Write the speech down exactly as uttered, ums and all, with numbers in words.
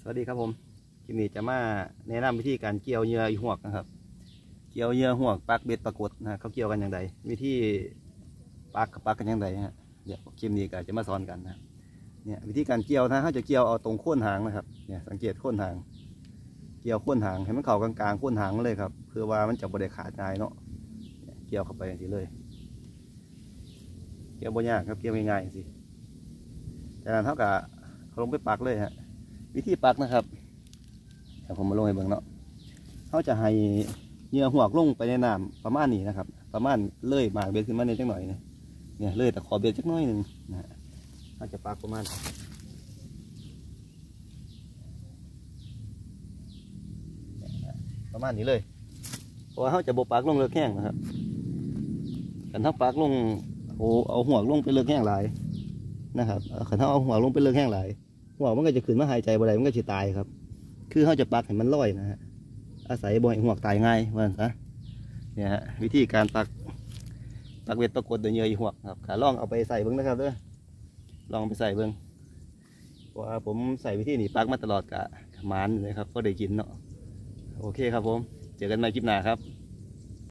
วัสดีครับผมคลิปนี้จะมาแนะนำวิธีการเกี่ยวเหยื่ออีหวกนะครับเกี่ยวเหยื่อหวกปักเบ็ดปรากฏนะเขาเกี่ยวกันอย่างไรวิธีปักปักกันอย่างไรฮะเดี๋ยวคลิปนี้ก็จะมาสอนกันนะเนี่ยวิธีการเกี่ยวนะเขาจะเกี่ยวเอาตรงโค่นหางนะครับเนี่ยสังเกตโค่นหางเกี่ยวโค่นหางให้มันเข้ากลางๆโค่นหางเลยครับเพื่อว่ามันจะบริขาดง่ายเนาะเกี่ยวเข้าไปอย่างนี้เลยเกี่ยวบ่ยากครับเกี่ยวง่ายๆสิจากนั้นเท่ากับเขาลงไปปักเลยฮะวิธีปักนะครับเดี๋ยวผมมาลงให้เบิ่งเนาะเขาจะให้เหยื่อหัวลงไปในน้ำประมาณนี้นะครับประมาณเลื่อยหมากเบ็ดขึ้นมาในจังหน่อยเนี่ยเนี่ยเลื่อยแต่ขอเบ็ดจักน้อยหนึ่งนะฮะเขาจะปักประมาณประมาณนี้เลยเพราะว่าเขาจะบปักลงเลือกแห้งนะครับกันถ้าปักลงโอ้เอาหัวลงไปเลือกแห้งหลายนะครับขันถ้าเอาหัวลงไปเลือกแห้งหลายหัวมันก็จะขึ้นมาหายใจบ่ได้มันก็จะตายครับคือเขาจะปักให้มันลอยนะฮะอาศัยบ่อยหัวตายง่ายว่าซะเนี่ยฮะวิธีการปักปักเบ็ดปรากฏโดยเหยื่ออีหัวครับขาล่องเอาไปใส่เบิ้งนะครับเด้อลองไปใส่เบิ้งเพราะว่าผมใส่วิธีนี้ปักมาตลอดกะหมานเลยครับก็ได้กินเนาะโอเคครับผมเจอกันใหม่คลิปหน้าครับ